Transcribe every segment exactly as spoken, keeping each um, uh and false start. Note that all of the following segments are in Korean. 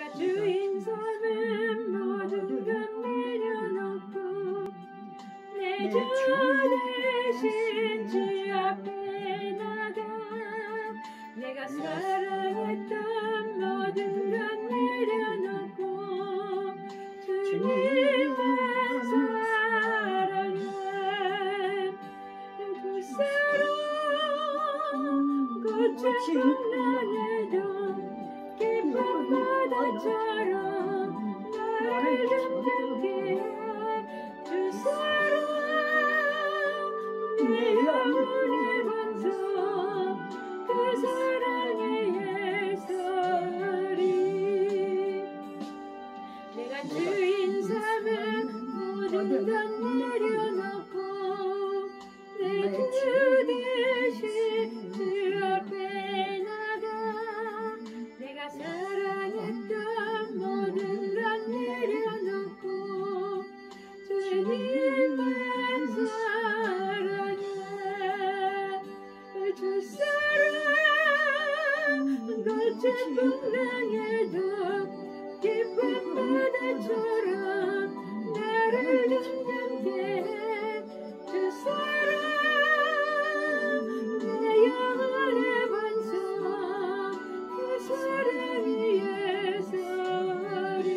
내가 주인 삼은 모든 것 내려놓고 내 주 대신 주 앞에 나가 내가 사랑했던 모든 것 내려놓고 주님만 사랑해. 두 사람 꽃은 풍랑에도 깊은 바다처럼 나를 잠잠게 두 사람 내 영혼의 반석 그 사랑의 예설이 내가 주인 삼은 모든 것 내려놓고 내 주 대신 주 앞에 나가 내가 사랑했던 모든 것 내려놓고 주님만 사랑해. 두 사람 거친 풍랑에도 깊은 바다처럼 나를 잠잠게 두 사람 내 영혼의 반석 그 사랑의 예설이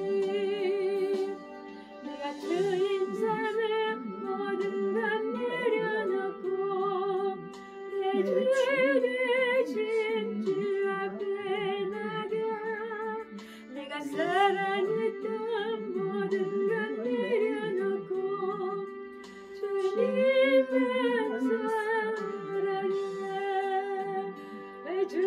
내가 주인 삼은 모든 것 내려놓고 내 주 대신 주 앞에 나가 내가 사랑했던 모든 것 내려놓고 주님만 사랑해. 두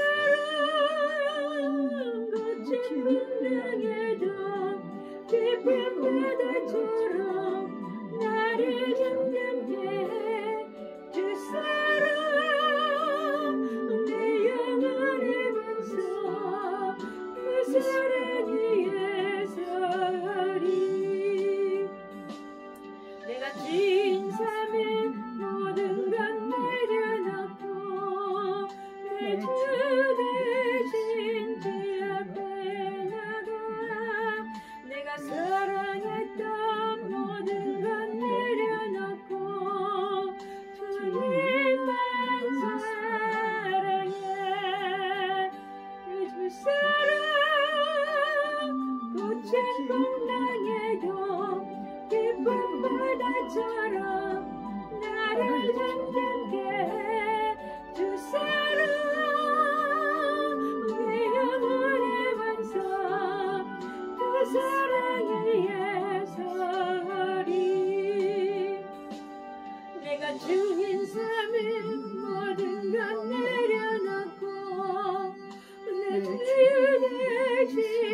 사람 거친 풍랑에도 깊은 바다처럼 나를 잠잠게 두 사람 내 영혼의 반석 그 사랑의 예설이 내가 주인 삼은 모든 것 내려놓고 내 주 대신 주 앞에 나가 내가 사랑했던 모든 것 내려놓고 주님만 사랑해. 두 사람 꽃은 풍랑에도 깊은 바다처럼 나를 잠잠게 두 사람 내 영혼의 반석 그 사랑의 예설이 내가 주인 삼은 모든 것 내려놓고 내 주 대신